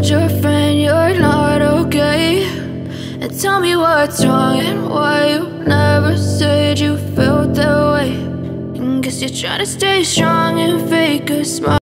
told your friend you're not okay, and tell me what's wrong and why you never said you felt that way. And guess you're trying to stay strong and fake a smile.